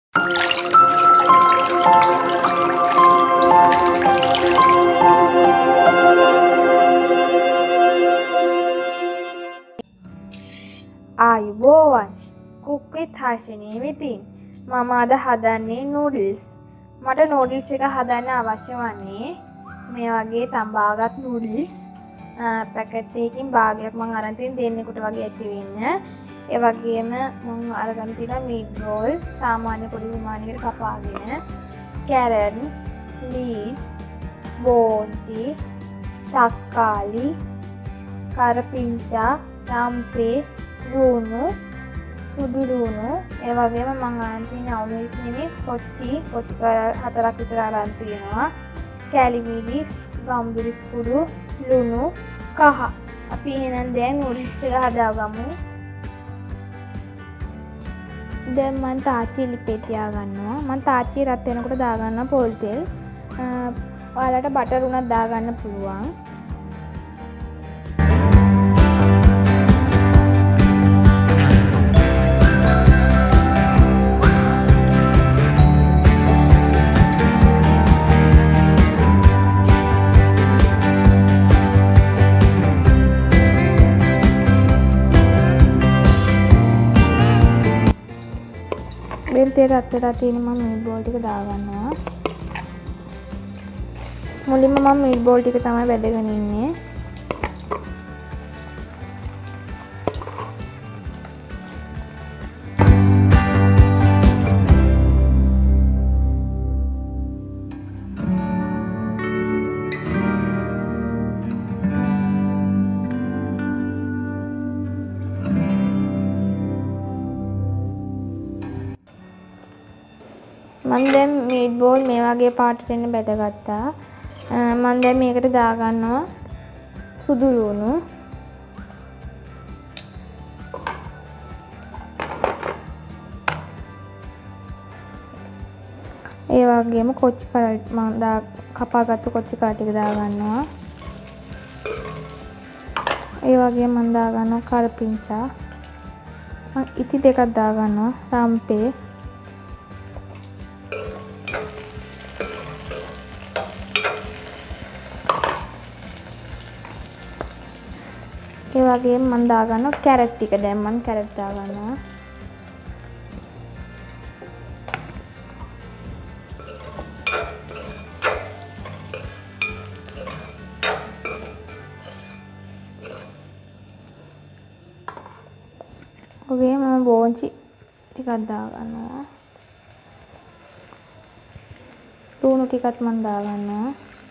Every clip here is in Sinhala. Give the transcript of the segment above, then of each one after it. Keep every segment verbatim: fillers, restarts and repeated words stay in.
ආයුබෝවන් cook with Harshini විතින් මම අද හදන්නේ noodles. මට noodles එක හදන්න අවශ්‍ය වන්නේ මේ වගේ තඹාගත් noodles. පැකට් එකකින් භාගයක් මම අරන් තියෙන දෙන්නෙකුට වගේ ඇති වෙන්න. ඒ වගේම මම අරගෙන තියෙන meat roll සාමාන්‍ය පොඩි විමානයකට කපාගෙන carrot, leeks, බෝන්චි, තක්කාලි, කරපිංචා, රම්පේ, ලුණු, සුදු ලුණු, ඒ වගේම මම අරන් තියෙන අවුමිස් නෙමෙයි කොච්චි, කොච්චි හතරක් විතර අරන් තියෙනවා. කැලි මිරිස්, ගම්බිරිස් කුඩු, ලුණු, කහ. අපි එහෙනම් දැන් noodles එක හදාගමු. දැන් මම තාච්චි ලිපේ තියාගන්නවා. මම තාච්චි රත් වෙනකොට දාගන්නවා පොල් තෙල්. ඔයාලට බටර් උනත් දාගන්න පුළුවන්. බෙල් තේ රත් වෙලා තියෙන මම මීට් බෝල් ටික දාගන්නවා. මුලින්ම මම මීට් බෝල් ටික තමයි බෙදගෙන ඉන්නේ. මම දැන් මීට් බෝල් මේ වගේ පාටට එන්න බෙදගත්තා. මම දැන් මේකට දාගන්නවා සුදු ලුණු. ඒ වගේම කොච්චි කර මම දා කපාගත්තු කොච්චි කර ටික දාගන්නවා. ඒ වගේම මම දාගන්නවා කරපිංචා. මම ඉති දෙකක් දාගන්නවා රම්පේ. ඒ වගේම මම දාගන්නවා කැරට් ටික. දැන් මම කැරට් දාගන්නවා. ඔගේ මම බෝන්චි ටිකක් දාගන්නවා. ලුණු ටිකත් මම දාගන්නවා.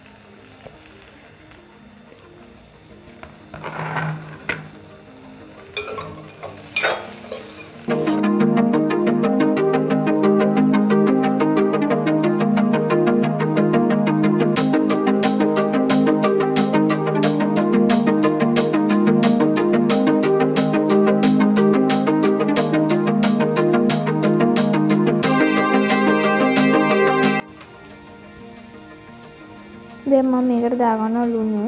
දැන් මම මේකට දාගන්නවා ලුණු.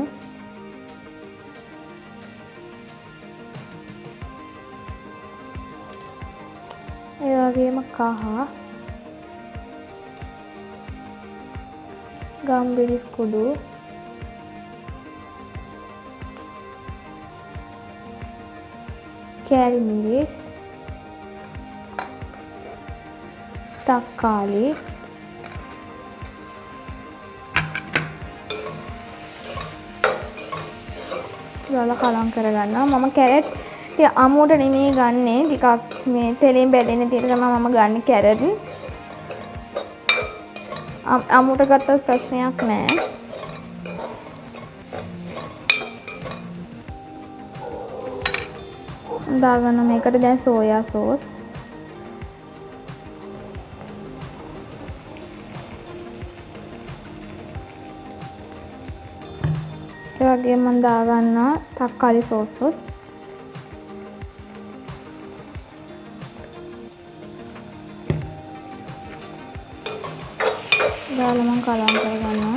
ඒ වගේම කහ, ගම්බිරිස් කුඩු, කැලි මිරිස්, තක්කාලි, දාලා කලම් කරගන්නවා. මම කැරට් ටික අමුවට නෙමෙයි ගන්නෙ. ටිකක් මේ තෙලෙන් බැදෙන්න තියෙන තමයි මම ගන්න කැරට්. අමුවට ගත්තත් ප්‍රශ්නයක් නෑ. දාගන්න මේකට දැන් සෝයා සෝස්. ඒ වගේම මම දාගන්නවා තක්කාලි සෝස් උත්. දාලා මම කලම් කරගන්නවා.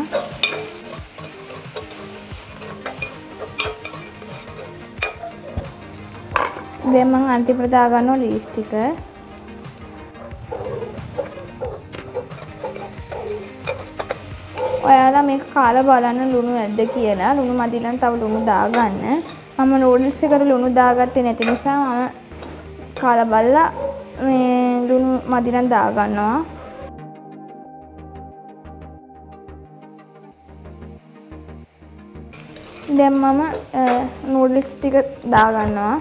දැන් මම අන්තිමට දාගන්නවා ලීස් ටික. ඔයාලා මේක කාලා බලන්න ලුණු නැද්ද කියලා. ලුණු මදි නම් තව ලුණු දාගන්න. මම නූඩල්ස් එකට ලුණු දාගත්තේ නැති නිසා මම කාලා බලලා මේ ලුණු මදි නම් දාගන්නවා. දැන් මම නූඩල්ස් ටික දාගන්නවා.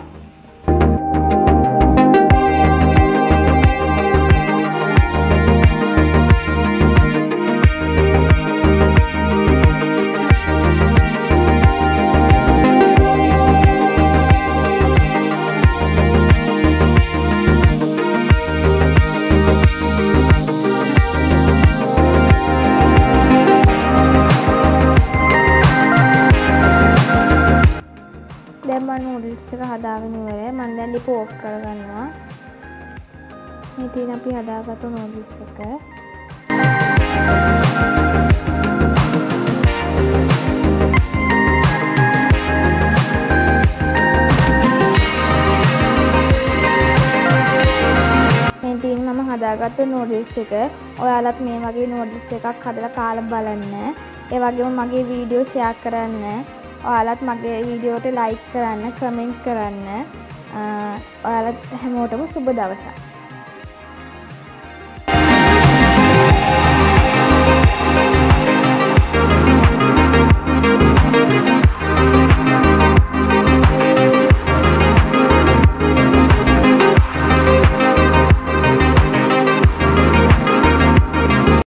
නූඩල්ස් එක හදාගෙන ඉවරයි. මම දැන් ලිප ඕෆ් කරගන්නවා. මේ තියෙන අපි හදාගත්තු නූඩල්ස් එක. මේ තියෙන මම හදාගත්තු නූඩල්ස් එක. ඔයාලත් මේ වගේ නූඩල්ස් එකක් හදලා කාලා බලන්න. ඒ වගේම මගේ වීඩියෝ ෂෙයා කරන්න. ඔයාලත් මගේ වීඩියෝට ලයික් කරන්න, කමෙන්ට් කරන්න. ඔයාලත් හැමෝටම සුබ දවසක්.